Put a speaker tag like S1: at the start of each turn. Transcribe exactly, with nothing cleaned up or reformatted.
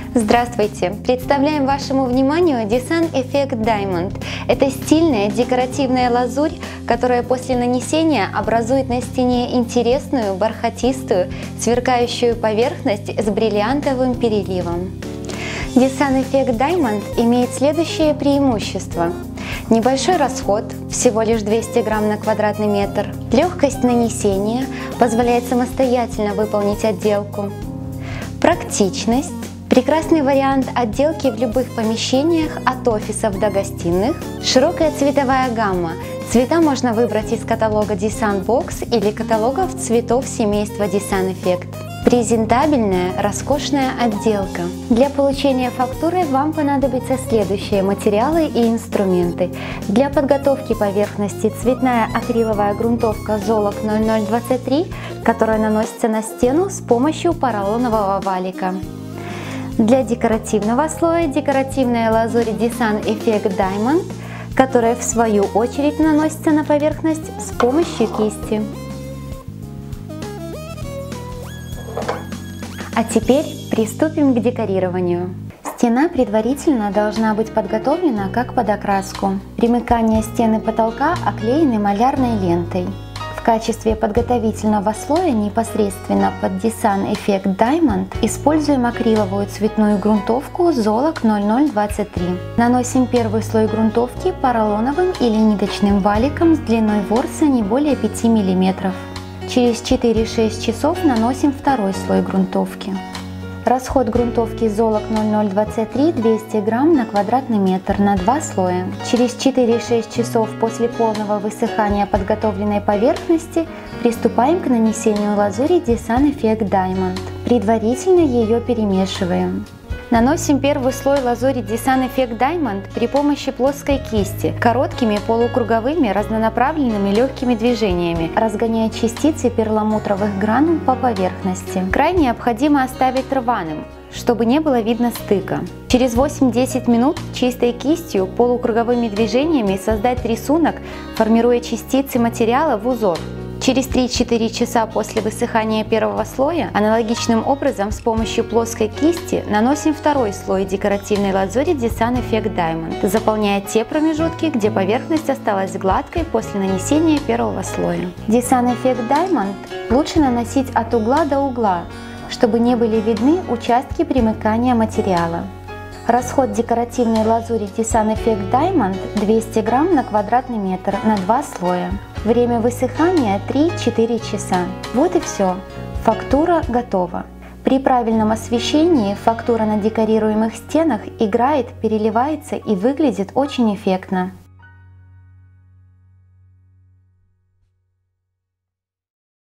S1: Здравствуйте! Представляем вашему вниманию Desan Effect Diamond. Это стильная декоративная лазурь, которая после нанесения образует на стене интересную, бархатистую, сверкающую поверхность с бриллиантовым переливом. Desan Effect Diamond имеет следующее преимущество. Небольшой расход, всего лишь двести грамм на квадратный метр. Легкость нанесения позволяет самостоятельно выполнить отделку. Практичность. Прекрасный вариант отделки в любых помещениях, от офисов до гостиных. Широкая цветовая гамма. Цвета можно выбрать из каталога Desan Box или каталогов цветов семейства Desan Effect. Презентабельная, роскошная отделка. Для получения фактуры вам понадобятся следующие материалы и инструменты. Для подготовки поверхности цветная акриловая грунтовка Zolok ноль ноль двадцать три, которая наносится на стену с помощью поролонового валика. Для декоративного слоя декоративная лазурь Desan Effect Diamond, которая в свою очередь наносится на поверхность с помощью кисти. А теперь приступим к декорированию. Стена предварительно должна быть подготовлена как под окраску. Примыкание стены потолка оклеены малярной лентой. В качестве подготовительного слоя непосредственно под Desan Effect Diamond используем акриловую цветную грунтовку Zolok ноль ноль двадцать три. Наносим первый слой грунтовки поролоновым или ниточным валиком с длиной ворса не более пяти миллиметров. Через четыре-шесть часов наносим второй слой грунтовки. Расход грунтовки Zolok ноль ноль двадцать три двести грамм на квадратный метр на два слоя. Через четыре-шесть часов после полного высыхания подготовленной поверхности приступаем к нанесению лазури Desan Effect Diamond. Предварительно ее перемешиваем. Наносим первый слой лазури Desan Effect Diamond при помощи плоской кисти, короткими полукруговыми разнонаправленными легкими движениями, разгоняя частицы перламутровых гранул по поверхности. Край необходимо оставить рваным, чтобы не было видно стыка. Через восемь-десять минут чистой кистью полукруговыми движениями создать рисунок, формируя частицы материала в узор. Через три-четыре часа после высыхания первого слоя аналогичным образом с помощью плоской кисти наносим второй слой декоративной лазури Desan Effect Diamond, заполняя те промежутки, где поверхность осталась гладкой после нанесения первого слоя. Desan Effect Diamond лучше наносить от угла до угла, чтобы не были видны участки примыкания материала. Расход декоративной лазури Desan Effect Diamond двести грамм на квадратный метр на два слоя. Время высыхания три-четыре часа. Вот и все. Фактура готова. При правильном освещении фактура на декорируемых стенах играет, переливается и выглядит очень эффектно.